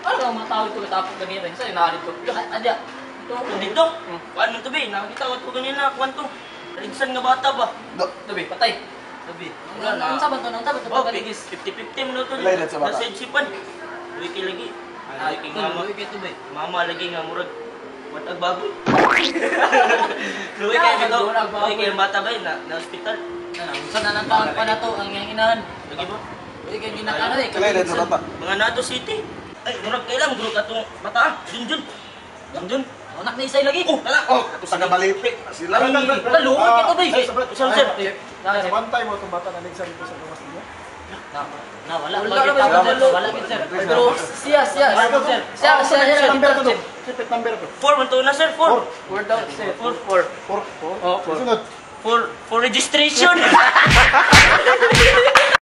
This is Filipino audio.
Ano ang mga tao ito katapos ganito? Sa'yo nakalito. Adya. Dito? Kuan mo to, be? Nakita ko ito ganyan kuan to. Kaligsan nga bata ba? Tabi, patay. Sabi. Ang sabat to, pagkaligis. 50-50 mo na ito. Ilan sa bata? Nasa isipan. Wiki lagi. Wiki mama. Wiki ito ba? Mama lagi nga murag. Matag baboy. Luwi kayo dito. Wiki ang bata ba na hospital. Saan na nang taon pa na to ang iyang inahan? Lagi mo? Wiki ang ginakano eh. Ilan sa bata? Mga Nato City. Ay, murag kailang. Murag katong bata. Junjun. Junjun. Anak na isay lagi. Oh, tala. Oh, taga Balipi. Sila. Wala, luwag ito ba? Isang sir. Sa bantay mo itong bata na nagsabi ko sa gawas niya. Wala gid sir. Pero siya sir. Number to. Sipit number to. 4 man to na sir. 4. 4 daw sir. 4. Oh, Sunod. For registration.